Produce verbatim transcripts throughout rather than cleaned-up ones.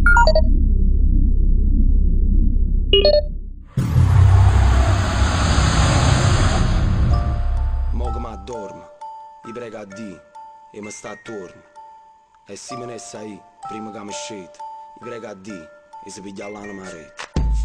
Mo che m'addormo, gli prega a Dio e mi sta attorno. E se me ne sai, prima che mi scete, gli prega a Dio e si piglia l'anima a rete.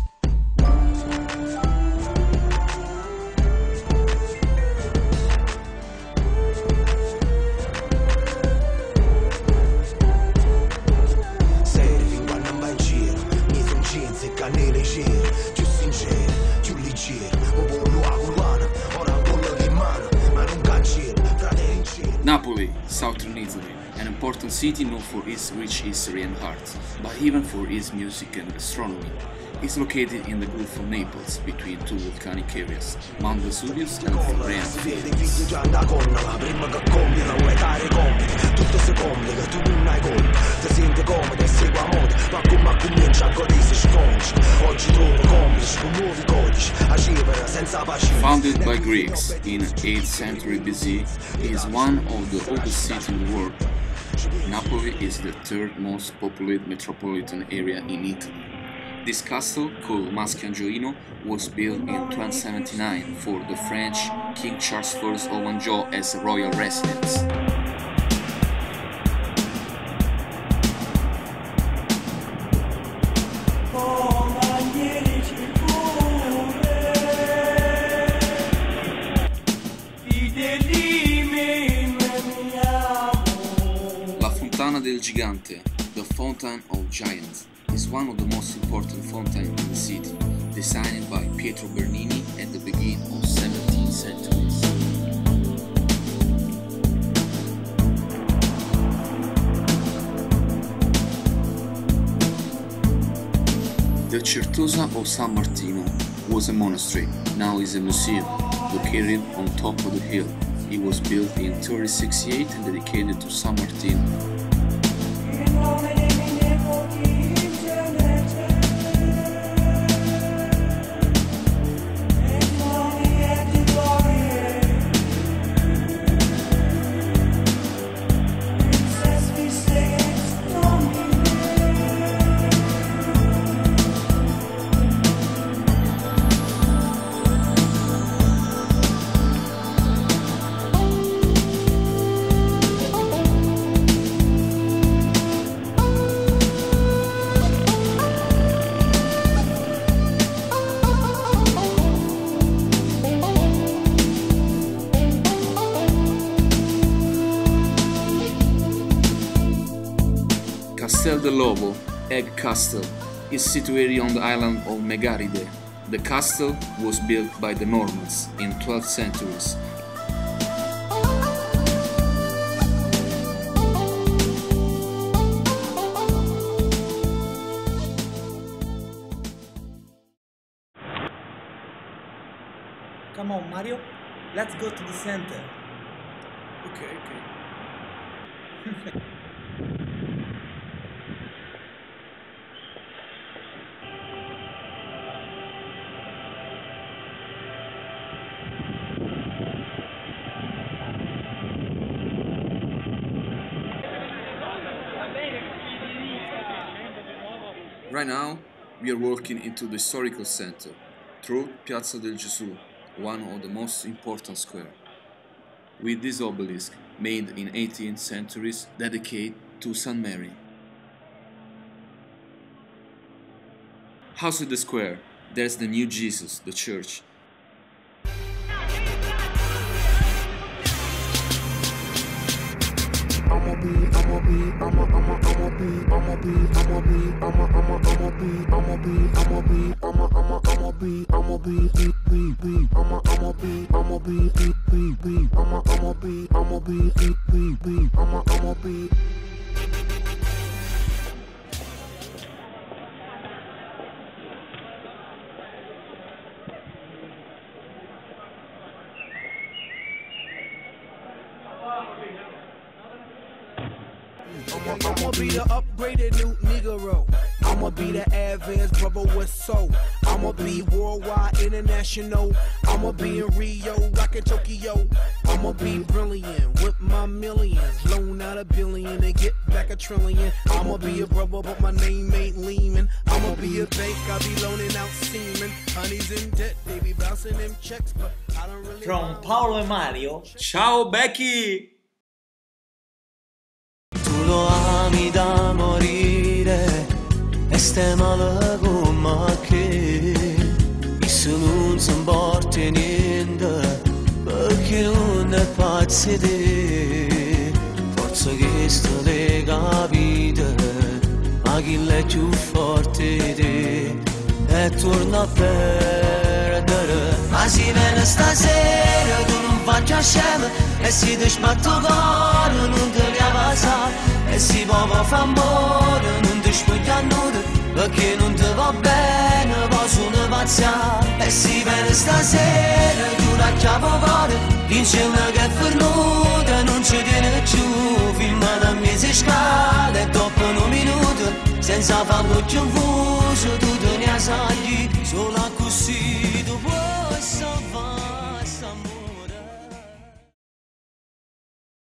Serio fin quando non va in giro, mi son jeans e canne leggere, più sincero, più leggero, un po' luogo urbano, ora un po' di mano, ma non cancello, frate in cielo. Napoli, southern Italy, an important city known for its rich history and art, but even for its music and gastronomy. It's located in the Gulf of Naples, between two volcanic areas, Mount Vesuvius and Florian. Si vede i figli già da conna, ma prima che compie la vuoi dare compiti, tutto si complica, tu non hai colpa, ti senti comodo e segui a moda, ma come comincia a godersi sconci, oggi trovo complici con nuovi codici, a cifra senza pace. Founded by Greeks in eighth century B C, it is one of the oldest cities in the world. Napoli is the third most populated metropolitan area in Italy. This castle, called Maschiangioino, was built in twelve seventy-nine for the French King Charles the First of Anjou as a royal residence. La Fontana del Gigante, the Fountain of Giants, is one of the most important fountains in the city, designed by Pietro Bernini at the beginning of the seventeenth century. The Certosa of San Martino was a monastery, now is a museum, located on top of the hill. It was built in thirteen sixty-eight and dedicated to San Martino. Castel del Lobo, Egg Castle, is situated on the island of Megaride. The castle was built by the Normans in twelfth centuries. Come on, Mario, let's go to the center. Okay, okay. Right now, we are walking into the historical center, through Piazza del Gesù, one of the most important squares, with this obelisk, made in eighteenth centuries, dedicated to Saint Mary. Outside the square, there's the new Jesus, the church. I'ma be, I'ma be, I'ma, I'ma, I'ma be, I'ma be, I'ma be, I'ma, I'ma, I'ma be, I'ma be, I'ma be, I'ma, I'ma, I'ma be, I'ma be, be, be, be, I'ma, I'ma be, I'ma be, be, be, be, I'ma, I'ma be, I'ma be, be, be, be, I'ma, I'ma be. I'ma be the upgraded new Negro. I'ma be the advanced brother with soul. I'ma be worldwide, international. I'ma be in Rio, rockin' Tokyo. I'ma be brilliant with my millions. Loan out a billion and get back a trillion. I'ma be a brother, but my name ain't Lehman. I'ma be a bank, I be loaning out semen. Honey's in debt, they be bouncing them checks, but I don't really. From Paolo e Mario. Ciao Becky! Tu lo ami da morire e stai male con me che se non si importa niente perché non è pazzi te forza che sto lega vita ma chi è più forte te e torna a perdere ma si viene stasera tu non faccia scema e si ti sbatto cuore non te ne passare e si può fa amore non ti spugna nuda perché non ti va bene poi sono pazzia e si viene stasera tu la chiavo cuore insieme che è fernuta non ci tiene giù filma da me si scala e dopo un minuto senza farlo più fuso